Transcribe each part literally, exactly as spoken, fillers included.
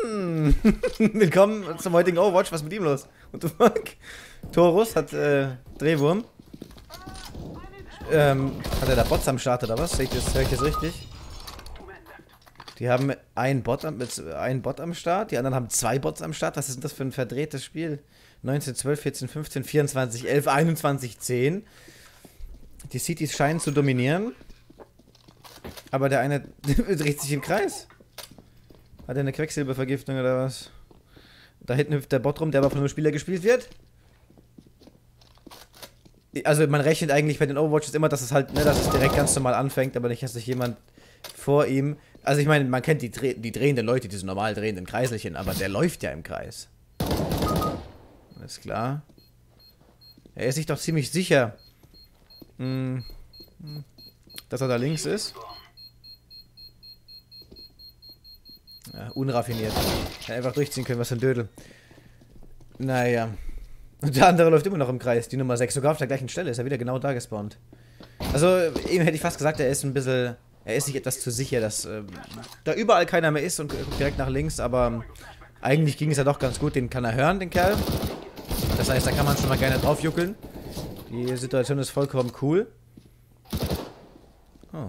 Hm. Willkommen zum heutigen Overwatch. Was ist mit ihm los? What the fuck? Torus hat äh, Drehwurm. Ähm, hat er da Bots am Start oder was? Höre ich das, hör ich das richtig? Die haben einen Bot, am, einen Bot am Start, die anderen haben zwei Bots am Start. Was ist denn das für ein verdrehtes Spiel? neunzehn, zwölf, vierzehn, fünfzehn, vierundzwanzig, elf, einundzwanzig, zehn. Die Cities scheinen zu dominieren. Aber der eine dreht sich im Kreis. Hat er eine Quecksilbervergiftung oder was? Da hinten hüpft der Bot rum, der aber von einem Spieler gespielt wird. Also man rechnet eigentlich bei den Overwatches immer, dass es halt, ne, dass es direkt ganz normal anfängt, aber nicht, dass sich jemand vor ihm... Also ich meine, man kennt die, Dreh die drehenden Leute, diese normal drehenden Kreiselchen, aber der läuft ja im Kreis. Alles klar. Er ist sich doch ziemlich sicher, hm, dass er da links ist. Ja, unraffiniert. Ja, einfach durchziehen können, was für ein Dödel. Naja. Und der andere läuft immer noch im Kreis, die Nummer sechs. Sogar auf der gleichen Stelle ist er wieder genau da gespawnt. Also, eben hätte ich fast gesagt, er ist ein bisschen... Er ist sich etwas zu sicher, dass äh, da überall keiner mehr ist und guckt direkt nach links, aber eigentlich ging es ja doch ganz gut. Den kann er hören, den Kerl. Das heißt, da kann man schon mal gerne drauf juckeln. Die Situation ist vollkommen cool. Oh.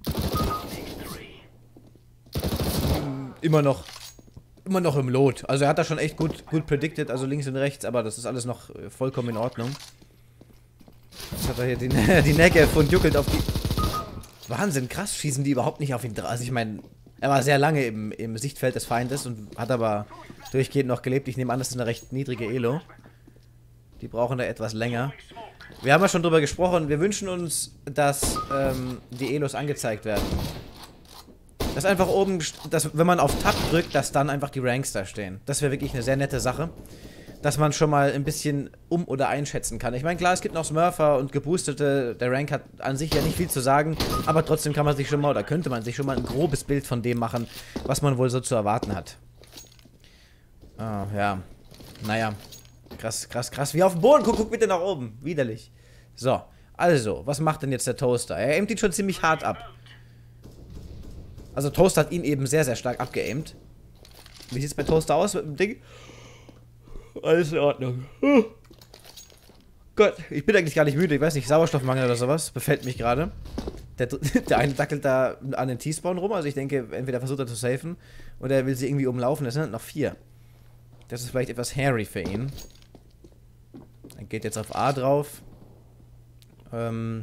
Immer noch, immer noch im Lot. Also er hat da schon echt gut, gut predicted, also links und rechts, aber das ist alles noch äh, vollkommen in Ordnung. Jetzt hat er hier die, die Negev und juckelt auf die... Wahnsinn, krass, schießen die überhaupt nicht auf ihn drauf. Also ich meine, er war sehr lange im, im Sichtfeld des Feindes und hat aber durchgehend noch gelebt. Ich nehme an, das ist eine recht niedrige Elo. Die brauchen da etwas länger. Wir haben ja schon drüber gesprochen, wir wünschen uns, dass ähm, die Elos angezeigt werden. Dass einfach oben, dass, wenn man auf Tab drückt, dass dann einfach die Ranks da stehen. Das wäre wirklich eine sehr nette Sache. Dass man schon mal ein bisschen um- oder einschätzen kann. Ich meine, klar, es gibt noch Smurfer und Geboostete. Der Rank hat an sich ja nicht viel zu sagen. Aber trotzdem kann man sich schon mal, oder könnte man sich schon mal ein grobes Bild von dem machen, was man wohl so zu erwarten hat. Ah, ja. Naja. Krass, krass, krass. Wie auf den Boden. Guck, guck bitte nach oben. Widerlich. So. Also, was macht denn jetzt der Toaster? Er aimt ihn schon ziemlich hart ab. Also, Toaster hat ihn eben sehr, sehr stark abgeaimt. Wie sieht es bei Toaster aus mit dem Ding? Alles in Ordnung. Huh. Gott, ich bin eigentlich gar nicht müde. Ich weiß nicht, Sauerstoffmangel oder sowas. Befällt mich gerade. Der, der eine dackelt da an den T-Spawn rum. Also ich denke, entweder versucht er zu safen oder er will sie irgendwie umlaufen. Es sind halt noch vier. Das ist vielleicht etwas hairy für ihn. Er geht jetzt auf A drauf. Ähm.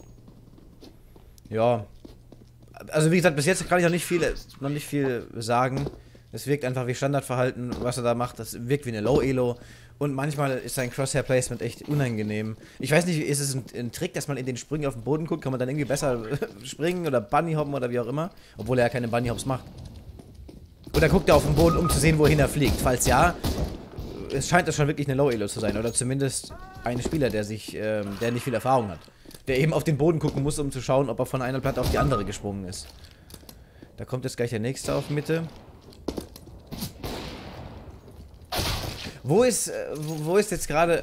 Ja. Also wie gesagt, bis jetzt kann ich noch nicht viel, noch nicht viel sagen. Es wirkt einfach wie Standardverhalten, was er da macht. Das wirkt wie eine Low-Elo. Und manchmal ist sein Crosshair-Placement echt unangenehm. Ich weiß nicht, ist es ein, ein Trick, dass man in den Sprüngen auf den Boden guckt? Kann man dann irgendwie besser springen oder Bunnyhoppen oder wie auch immer? Obwohl er ja keine Bunnyhops macht. Oder guckt er auf den Boden, um zu sehen, wohin er fliegt? Falls ja, es scheint das schon wirklich eine Low-Elo zu sein. Oder zumindest ein Spieler, der sich, ähm, der nicht viel Erfahrung hat. Der eben auf den Boden gucken muss, um zu schauen, ob er von einer Platte auf die andere gesprungen ist. Da kommt jetzt gleich der nächste auf Mitte. Wo ist, äh, wo, wo ist jetzt gerade...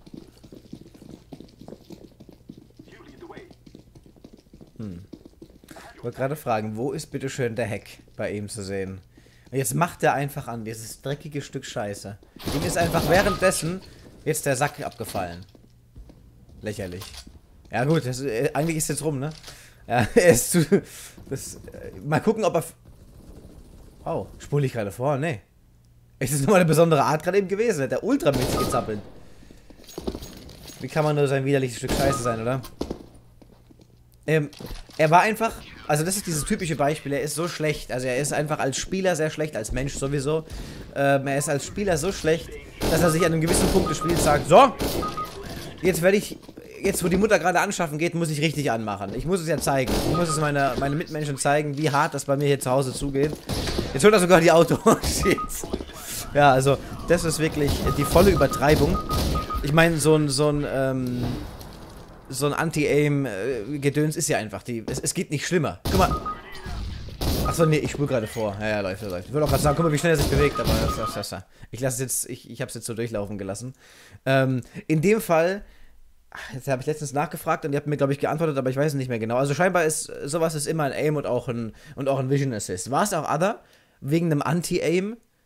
Hm. Ich wollte gerade fragen, wo ist bitteschön der Hack bei ihm zu sehen? Und jetzt macht er einfach an, dieses dreckige Stück Scheiße. Ihm ist einfach währenddessen jetzt der Sack abgefallen. Lächerlich. Ja gut, das, äh, eigentlich ist jetzt rum, ne? Ja, er ist zu... Das, äh, mal gucken, ob er... Oh, spule ich gerade vor? Nee. Es ist nur mal eine besondere Art gerade eben gewesen. Hat der ultramäßig gezappelt. Wie kann man nur so ein widerliches Stück Scheiße sein, oder? Ähm, er war einfach... Also das ist dieses typische Beispiel. Er ist so schlecht. Also er ist einfach als Spieler sehr schlecht, als Mensch sowieso. Ähm, er ist als Spieler so schlecht, dass er sich an einem gewissen Punkt des Spiels sagt, so, jetzt werde ich... Jetzt, wo die Mutter gerade anschaffen geht, muss ich richtig anmachen. Ich muss es ja zeigen. Ich muss es meine, meine Mitmenschen zeigen, wie hart das bei mir hier zu Hause zugeht. Jetzt holt er sogar die Auto. Shit. Ja, also, das ist wirklich die volle Übertreibung. Ich meine, so ein, so ein, ähm, so ein Anti-Aim-Gedöns ist ja einfach, die, es, es geht nicht schlimmer. Guck mal. Achso, nee, ich spule gerade vor. Ja, ja, läuft, läuft. Ich würde auch gerade sagen, guck mal, wie schnell er sich bewegt, aber das, das, das, das. Ich lasse es jetzt, ich, ich habe es jetzt so durchlaufen gelassen. Ähm, in dem Fall, jetzt habe ich letztens nachgefragt und ihr habt mir, glaube ich, geantwortet, aber ich weiß es nicht mehr genau. Also scheinbar ist, sowas ist immer ein Aim und auch ein, und auch ein Vision Assist. War es auch Other? Wegen einem Anti-Aim?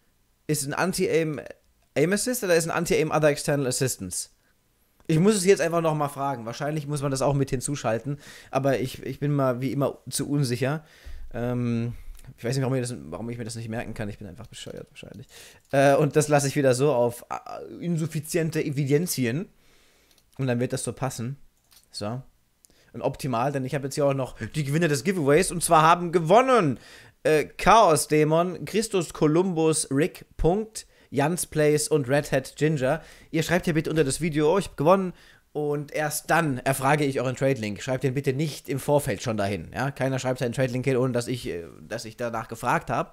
ist ein Anti-Aim Aim Assist oder ist ein Anti-Aim Other External Assistance? Ich muss es jetzt einfach nochmal fragen. Wahrscheinlich muss man das auch mit hinzuschalten, aber ich, ich bin mal wie immer zu unsicher. Ähm, ich weiß nicht, warum ich, das, warum ich mir das nicht merken kann. Ich bin einfach bescheuert wahrscheinlich. Äh, und das lasse ich wieder so auf äh, insuffiziente Evidenzien. Und dann wird das so passen. So. Und optimal, denn ich habe jetzt hier auch noch die Gewinner des Giveaways. Und zwar haben gewonnen äh, Chaos Dämon, Christus Columbus, Rick. Jans Place und Red Hat Ginger. Ihr schreibt hier bitte unter das Video, oh, ich habe gewonnen. Und erst dann erfrage ich euren Trade-Link. Schreibt den bitte nicht im Vorfeld schon dahin. Ja? Keiner schreibt seinen Trade-Link hin, ohne dass ich, dass ich danach gefragt habe.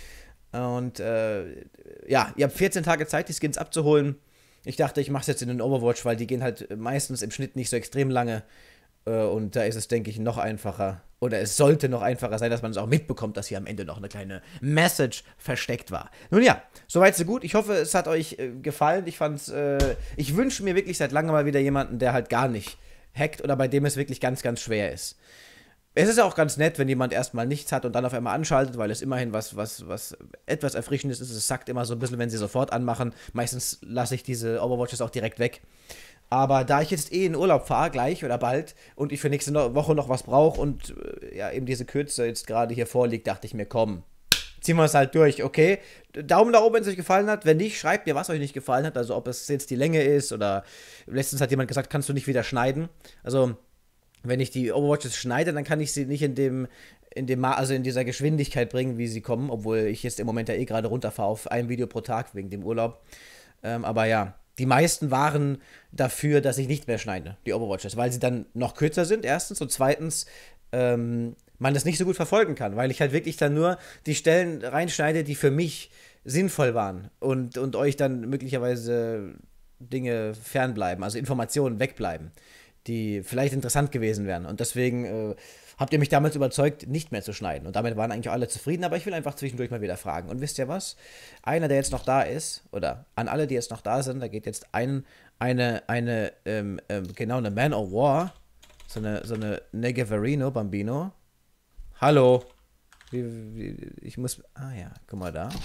Und äh, ja, ihr habt vierzehn Tage Zeit, die Skins abzuholen. Ich dachte, ich mache es jetzt in den Overwatch, weil die gehen halt meistens im Schnitt nicht so extrem lange. Und da ist es, denke ich, noch einfacher. Oder es sollte noch einfacher sein, dass man es auch mitbekommt, dass hier am Ende noch eine kleine Message versteckt war. Nun ja, soweit so gut. Ich hoffe, es hat euch äh, gefallen. Ich fand's, äh, ich wünsche mir wirklich seit langem mal wieder jemanden, der halt gar nicht hackt oder bei dem es wirklich ganz, ganz schwer ist. Es ist auch ganz nett, wenn jemand erstmal nichts hat und dann auf einmal anschaltet, weil es immerhin was, was, was etwas Erfrischendes ist. Es sackt immer so ein bisschen, wenn sie sofort anmachen. Meistens lasse ich diese Overwatches auch direkt weg. Aber da ich jetzt eh in Urlaub fahre, gleich oder bald, und ich für nächste Woche noch was brauche und äh, ja, eben diese Kürze jetzt gerade hier vorliegt, dachte ich mir, komm, ziehen wir es halt durch, okay? Daumen nach oben, wenn es euch gefallen hat. Wenn nicht, schreibt mir, was euch nicht gefallen hat. Also ob es jetzt die Länge ist oder letztens hat jemand gesagt, kannst du nicht wieder schneiden. Also wenn ich die Overwatches schneide, dann kann ich sie nicht in dem, in dem, also in dieser Geschwindigkeit bringen, wie sie kommen, obwohl ich jetzt im Moment ja eh gerade runterfahre auf ein Video pro Tag wegen dem Urlaub. Ähm, aber ja. Die meisten waren dafür, dass ich nicht mehr schneide, die Overwatches, weil sie dann noch kürzer sind, erstens. Und zweitens, ähm, man das nicht so gut verfolgen kann, weil ich halt wirklich dann nur die Stellen reinschneide, die für mich sinnvoll waren und, und euch dann möglicherweise Dinge fernbleiben, also Informationen wegbleiben, die vielleicht interessant gewesen wären. Und deswegen äh, habt ihr mich damals überzeugt, nicht mehr zu schneiden. Und damit waren eigentlich auch alle zufrieden, aber ich will einfach zwischendurch mal wieder fragen. Und wisst ihr was? Einer, der jetzt noch da ist, oder an alle, die jetzt noch da sind, da geht jetzt ein, eine, eine, ähm, ähm, genau, eine Man of War, so eine, so eine Negavarino Bambino. Hallo. Wie, wie, ich muss, ah ja, guck mal da.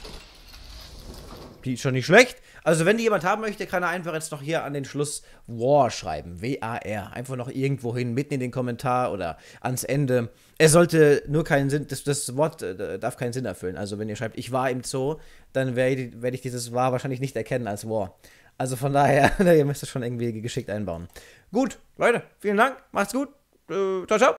Die ist schon nicht schlecht. Also wenn die jemand haben möchte, kann er einfach jetzt noch hier an den Schluss War schreiben. W A R. Einfach noch irgendwo hin, mitten in den Kommentar oder ans Ende. Es sollte nur keinen Sinn, das, das Wort äh, darf keinen Sinn erfüllen. Also wenn ihr schreibt, ich war im Zoo, dann werde werd ich dieses War wahrscheinlich nicht erkennen als War. Also von daher, ihr müsst es schon irgendwie geschickt einbauen. Gut, Leute, vielen Dank. Macht's gut. Äh, ciao, ciao.